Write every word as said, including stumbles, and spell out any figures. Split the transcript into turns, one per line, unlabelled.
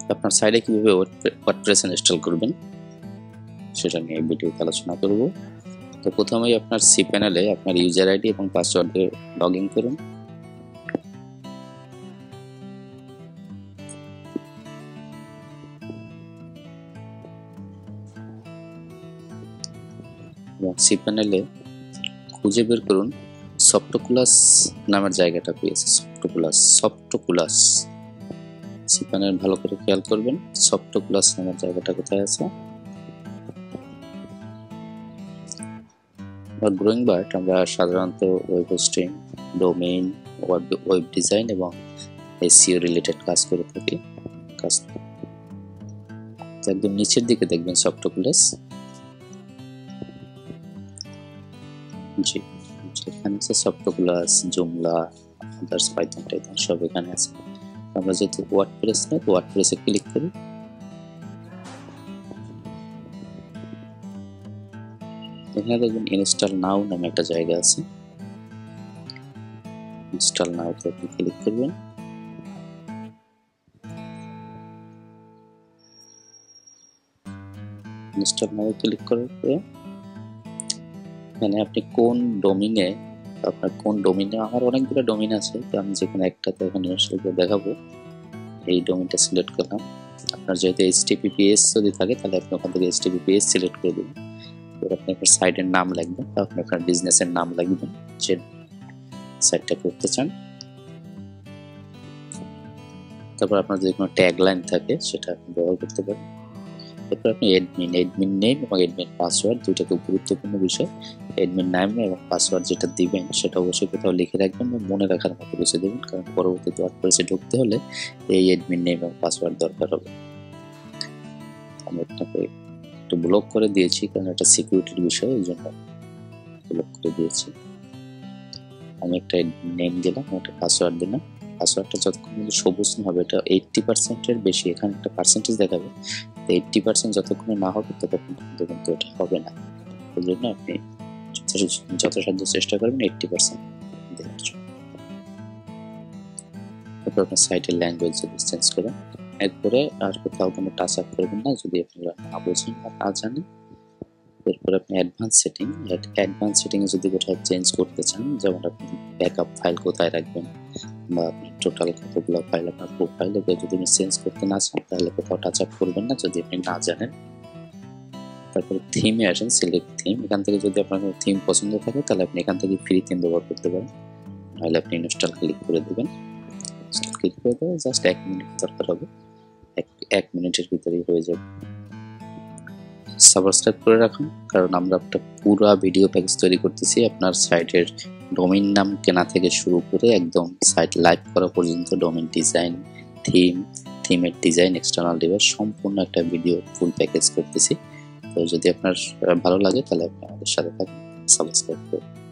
আপনার সাইটে কীভাবে ওয়ার্ডপ্রেস ইনস্টল করবেন সেটা নিয়ে এই ভিডিওতে আলোচনা করব। তো প্রথমেই আপনার সি প্যানেলে আপনার ইউজার আইডি এবং পাসওয়ার্ড দিয়ে লগ ইন করুন। এবং সি প্যানেলে খুঁজে বের করুন সফটকুলাস নামের জায়গাটা পেয়েছে। সফটকুলাস সফটকুলাস সি প্যানেল ভালো করে খেয়াল করবেন, সফটকুলাস নামের জায়গাটা কোথায় আছে। গ্রোয়িং বার্ট আমরা সাধারণত web hosting, domain, web design এবং এসইও রিলেটেড কাজ করে থাকি। কাজ একদম নিচের দিকে দেখবেন সফটকুলাস। জি, এখানে আছে সফটকুলাস, জুমলা, আদার্স, পাইথন টাইথন সব এখানে আছে। আমরা যেহেতু ওয়ার্ডপ্রেস নেই, ওয়ার্ডপ্রেসে ক্লিক করি। এখানে দেখবেন ইনস্টল নাও নামে একটা জায়গা আছে। ইনস্টল নাওতে আপনি ক্লিক করবেন। ইনস্টল নাও ক্লিক করার পরে এখানে আপনি কোন ডোমিনে আপনার কোন ডোমিনে আমার অনেকগুলো ডোমিন আছে, তো আমি যেখানে একটাতে এখন ইনস্টল করে দেখাবো এই ডোমিনটা সিলেক্ট করলাম। আপনার যেহেতু এইচটিটিপিএস যদি থাকে তাহলে আপনি ওখান থেকে এইচটিটিপিএস সিলেক্ট করে দেবেন। এবার আপনি আপনার সাইটের নাম লিখবেন, আপনি আপনার বিজনেসের নাম লিখবেন যে সাইটটা করতে চান। তারপর আপনার যদি কোনো ট্যাগলাইন থাকে সেটা আপনি ব্যবহার করতে পারেন। এরপর আপনি অ্যাডমিন অ্যাডমিন নেম এবং অ্যাডমিন পাসওয়ার্ড দুইটা খুব গুরুত্বপূর্ণ বিষয়। অ্যাডমিন নাম এবং পাসওয়ার্ড যেটা দিবেন সেটা অবশ্যই কোথাও লিখে রাখবেন এবং মনে রাখার মতো কিছু দেবেন, কারণ পরবর্তীতে ওয়ার্ডপ্রেসে ঢুকতে হলে এই অ্যাডমিন নেম এবং পাসওয়ার্ড দরকার হবে। আমি আপনাকে একটু ব্লক করে দিয়েছি কারণ এটা সিকিউরিটির বিষয়, এই জন্য ব্লক করে দিয়েছি। আমি একটা নেম দিলাম, একটা পাসওয়ার্ড দিলাম। পাসওয়ার্ডটা যতক্ষণ কিন্তু সবুজ না হবে, এটা এইটটি পার্সেন্টের বেশি, এখানে একটা পার্সেন্টেজ দেখাবে, এইটটি পার্সেন্ট যতক্ষণ না হবে ততক্ষণ কিন্তু কিন্তু এটা হবে না। এই জন্য আপনি যথাসাধ্য চেষ্টা করবেন এইটটি পার্সেন্ট দেওয়ার জন্য। এরপর আপনার সাইটের ল্যাঙ্গুয়েজ যদি চেঞ্জ করেন, এরপরে আর কোথাও কোনো টাচ আপ করবেন না যদি আপনারা না বোঝেন বা না জানেন। এরপর আপনি অ্যাডভান্স সেটিং অ্যাডভান্স সেটিংয়ে যদি কোথাও চেঞ্জ করতে চান, যেমন আপনি ব্যাকআপ ফাইল কোথায় রাখবেন বা আপনি টোটাল কতগুলো ফাইল আপনার প্রোফাইলে যদি আপনি চেঞ্জ করতে না চান তাহলে কোথাও টাচ আপ করবেন না যদি আপনি না জানেন। তারপরে থিমে আসেন, সিলেক্ট থিম। এখান থেকে যদি আপনার কোনো থিম পছন্দ থাকে তাহলে আপনি এখান থেকে ফ্রি থিম ব্যবহার করতে পারেন, নাহলে আপনি ইনস্টল ক্লিক করে দেবেন। ক্লিক করে দেবেন, জাস্ট এক মিনিট দরকার হবে, এক এক মিনিটের ভিতরেই হয়ে যাবে। সাবস্ক্রাইব করে রাখুন, কারণ আমরা একটা পুরো ভিডিও প্যাকেজ তৈরি করতেছি আপনার সাইটের ডোমেইন নাম কেনা থেকে শুরু করে একদম সাইট লাইভ করা পর্যন্ত, ডোমেইন ডিজাইন, থিম, থিমের ডিজাইন, এক্সটার্নাল ডিভাইস সম্পূর্ণ একটা ভিডিও ফুল প্যাকেজ করতেছি। তো যদি আপনার ভালো লাগে তাহলে আপনি আমাদের সাথে থাকুন, সাবস্ক্রাইব করুন।